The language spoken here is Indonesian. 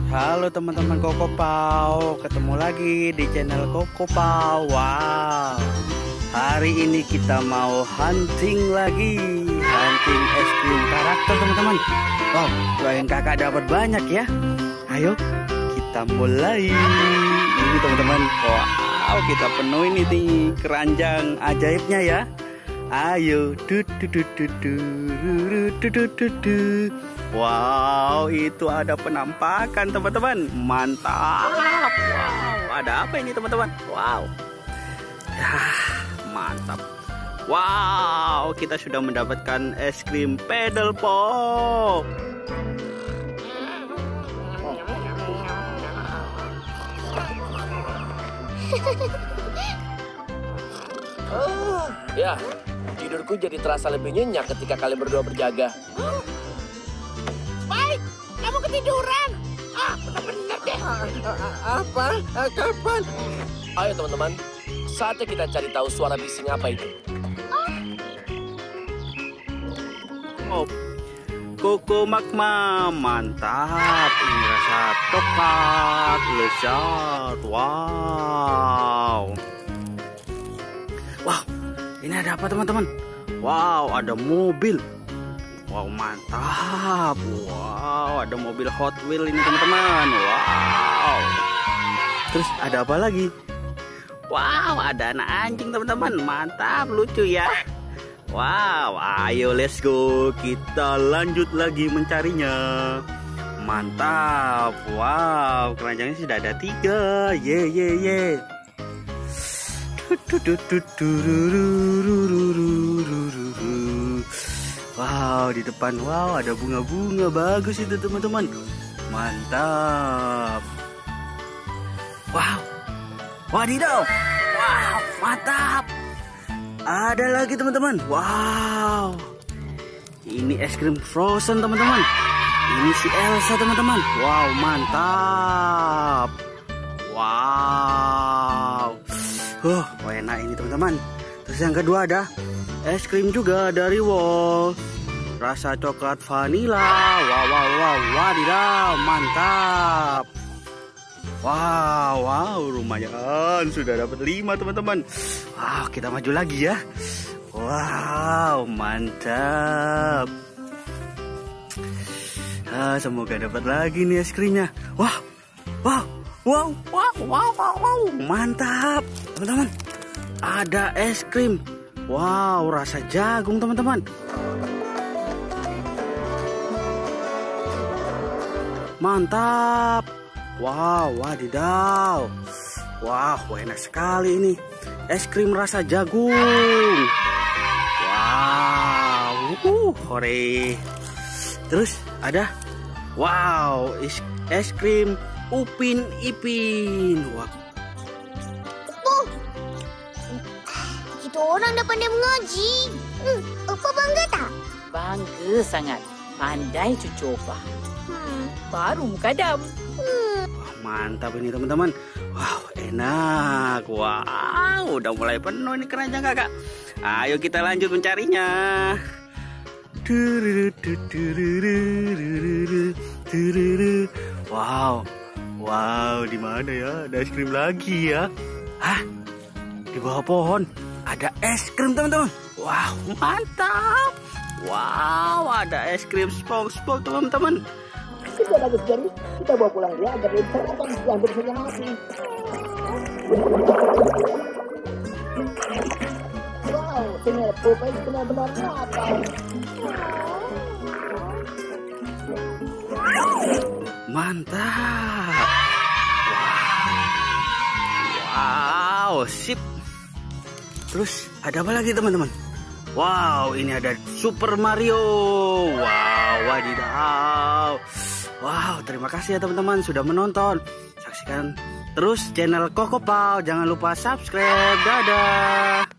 Halo teman-teman Koko Pau, ketemu lagi di channel Koko Pau. Wow, hari ini kita mau hunting lagi, hunting es krim karakter teman-teman. Wow, doain kakak dapat banyak ya. Ayo kita mulai. Ini teman-teman, wow, kita penuhin ini keranjang ajaibnya ya. Ayo, wow, itu ada penampakan teman-teman, mantap. Wow, ada apa ini teman-teman? Wow, mantap. Wow, kita sudah mendapatkan es krim pedal pop. Oh, ya. Tidurku jadi terasa lebih nyenyak ketika kalian berdua berjaga. Baik, kamu ketiduran. Benar-benar deh. Apa? Kapan? Ayo teman-teman, saatnya kita cari tahu suara bising apa itu. Oh, Koko Magma, mantap. Ini rasa coklat lezat. Wow. Wow, ini ada apa teman-teman? Wow, ada mobil. Wow, mantap. Wow, ada mobil Hot Wheels ini teman-teman. Wow. Terus ada apa lagi? Wow, ada anak anjing teman-teman. Mantap, lucu ya. Wow, ayo let's go. Kita lanjut lagi mencarinya. Mantap. Wow, keranjangnya sudah ada 3. Ye. Wow, di depan wow ada bunga-bunga bagus itu teman-teman. Mantap. Wow. Wadidaw. Wow, mantap. Ada lagi teman-teman. Wow. Ini es krim frozen teman-teman. Ini si Elsa teman-teman. Wow, mantap. Wow. Enak ini teman-teman. Terus yang kedua ada es krim juga dari Wall. Rasa coklat vanila. Wow, wadidaw, mantap. Wow, lumayan. Sudah dapat 5 teman-teman. Wow, kita maju lagi ya. Wow, mantap. Semoga dapat lagi nih es krimnya. Wow, mantap teman-teman. Ada es krim. Wow, rasa jagung teman-teman. Mantap. Wow, wadidaw. Wah, enak sekali ini. Es krim rasa jagung. Wow, hore. Terus ada wow, es krim Upin Ipin. Wah. Itu orang dah pandai mengaji. Apa bangga tak? Bangga sangat. Pandai cucu Opah. Baru mukadam. Mantap ini teman-teman. Wow, enak. Wow, udah mulai penuh ini keranjang kakak. Ayo kita lanjut mencarinya. Wow, di mana ya? Ada es krim lagi ya? Hah? Di bawah pohon ada es krim teman-teman. Wow, mantap. Wow, ada es krim SpongeBob teman-teman. Kita dapat jadi, kita bawa pulang dia agar dia bisa makan yang bersenang hati. Wow, ternyata Popeye benar-benar matang. Mantap. Wow, sip. Terus ada apa lagi teman-teman? Wow, ini ada Super Mario. Wow, wadidaw. Wow, terima kasih ya teman-teman sudah menonton. Saksikan terus channel Koko Pau. Jangan lupa subscribe. Dadah.